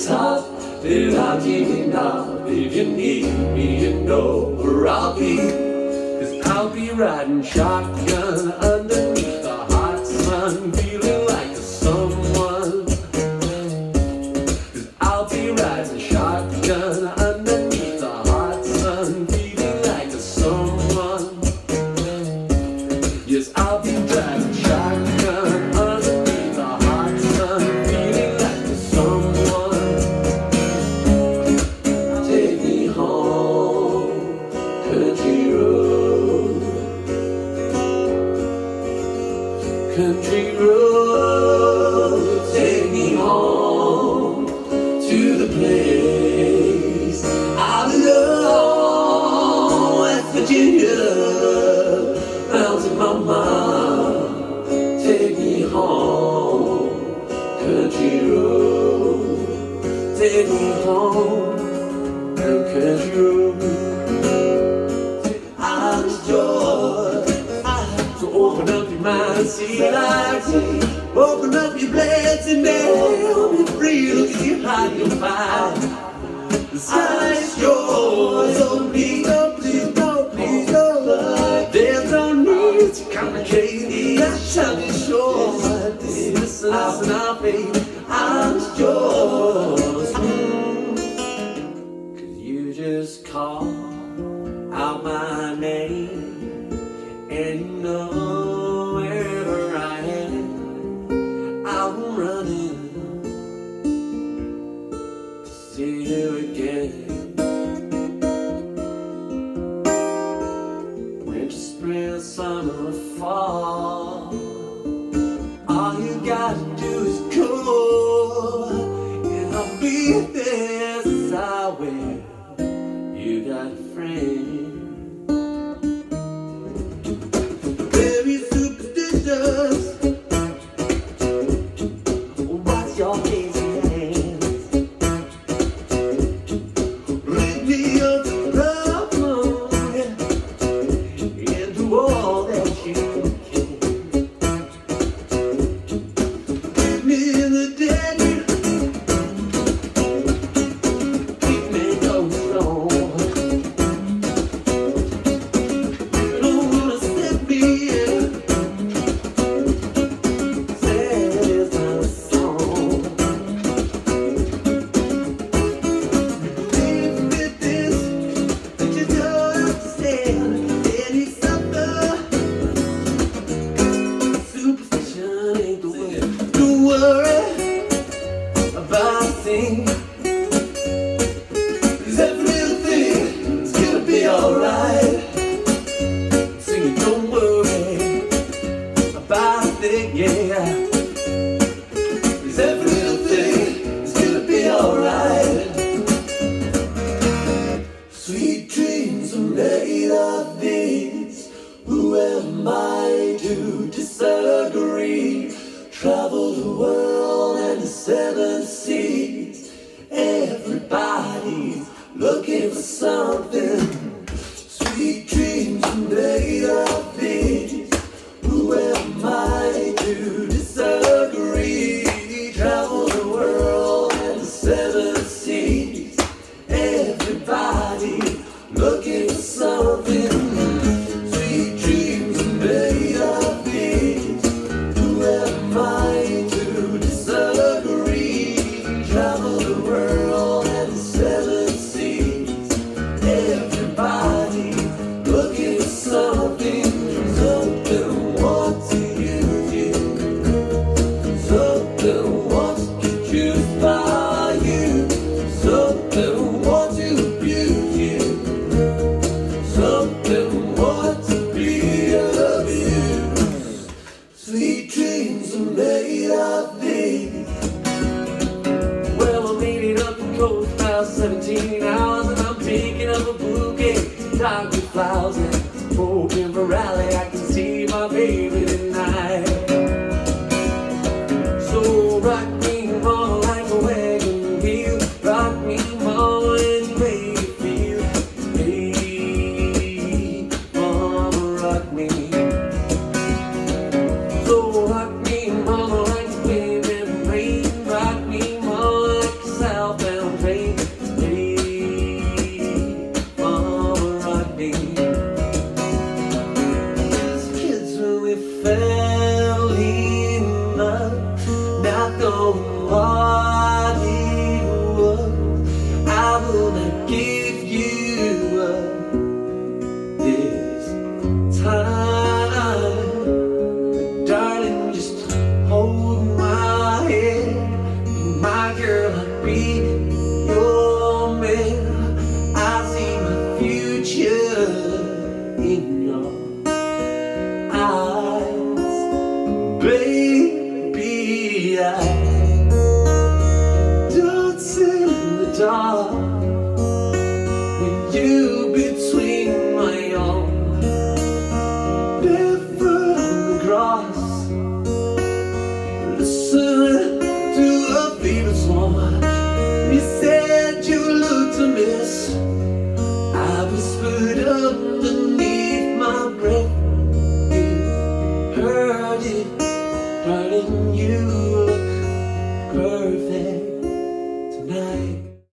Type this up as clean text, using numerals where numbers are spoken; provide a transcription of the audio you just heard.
top, then I'll give you knob. If you need me, you know where I'll be. 'Cause I'll be riding shotgun underneath the hot sun, feeling like someone. 'Cause I'll be riding shotgun underneath the hot sun, feeling like someone. Yes, I'll be riding shotgun underneath the hot sun, feeling like someone. Take me home, country road, country road. Take me home to the place I belong, West Virginia, Mountain Mama. Take me home, country road. Take me home, country road. I'm yours. So open up your mind, see life. Open up your blessing, man. Be free, look at you, how you find. The sky's yours, so please don't, please don't, please don't. There's no need to complicate it. I shall be sure. Listen, listen, I'll pay. I'm yours. 'Cause you just call out my name, and you know wherever I am, I'm running to see you again. Winter, spring, summer, fall, all you gotta do is call, and I'll be there as I will. You got a friend. Very superstitious. What's your lazy hands? Lead me up to the moon and do all that you can. Leave me in the dead. Keep me going strong. You don't wanna set me in. Sad is my song. Believe with this that you don't understand any suffer. Superstition ain't the way. Don't worry about a thing. 'Cause every little thing is gonna be alright. Sing it, don't worry about a thing, yeah. 'Cause every little thing is gonna be alright. Sweet dreams are made of these. Who am I to disagree? Travel the world and the 7 seas. Everybody's looking for something. Sweet dreams are made of these. Who am I to disagree? Travel the world and the 7 seas. Everybody looking for something. Sweet dreams are made of these. Who am I to disagree? Travel the world and the 7 seas. Everybody looking for something. Something wants to use you. Something wants to choose by you. Something wants to abuse you. Something wants to be abused. Sweet dreams are made of these. Well, I made it up the coast about 17 hours, and I'm picking up a bouquet, tied with flowers and hoping for rally. I can see my baby tonight. So rock me, mama, like a wagon wheel. Rock me, mama, and make me feel. Hey, mama, rock me. So rock me, mama, like the wind and rain. Rock me, mama, like the south do.